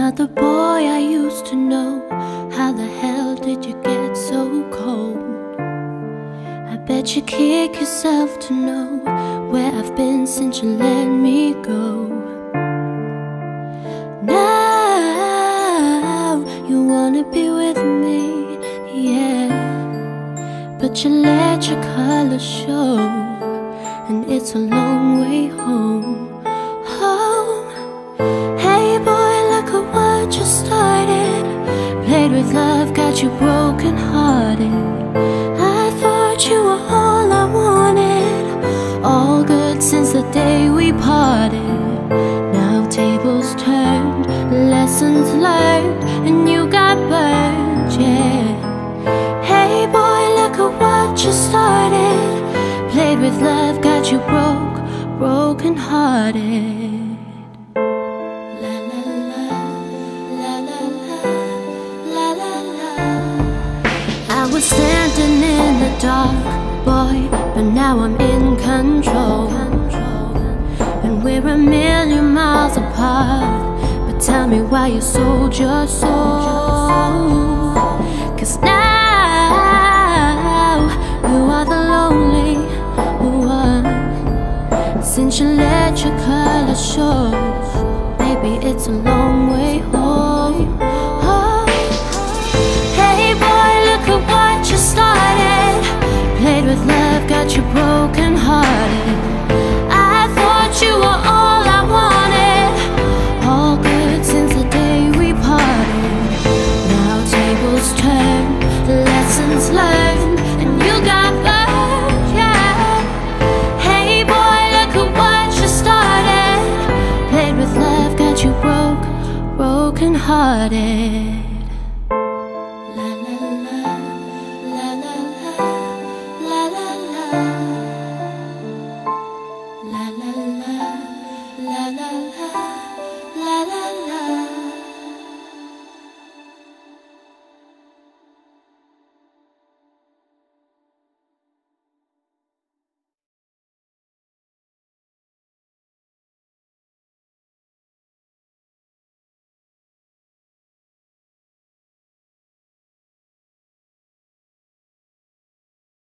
not the boy I used to know. How the hell did you get so cold? I bet you kick yourself to know where I've been since you let me go. Now you wanna be with me, yeah, but you let your colors show, and it's a long way home. Home. Hey boy, look at what you started. Played with love, got you broken hearted. I thought you were all I wanted, all good since the day we parted. Now tables turned, lessons learned, and you got burned, yeah. Hey boy, look at what you started. Played with love, got you broken hearted. La la la, la la la, la la la. I was standing in the dark, boy, but now I'm in control. And we're a million miles apart, but tell me why you sold your soul. 'Cause now you are the lonely one. Since you let your colors show, baby, it's a long way home. Oh. Hey boy, look at what you started. Played with love, got you broken hearted. I thought you were all I wanted, all good since the day we parted. Now tables turn, lessons learned, and you got burned, yeah. Hey boy, look at what you started. Played with love, got you broken hearted. La la la, la la la, la la la, la la la, la la la, la la la.